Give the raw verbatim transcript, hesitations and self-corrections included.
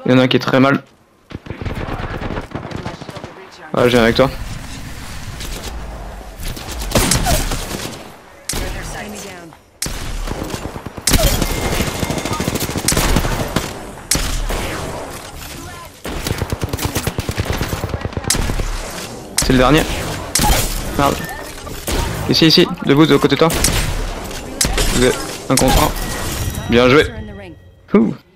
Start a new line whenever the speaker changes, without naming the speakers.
Il y en a un qui est très mal. Ah, je viens avec toi. C'est le dernier. Merde. Ici, ici, debout de côté de toi. Vous êtes un contre un. Bien joué. Ouh.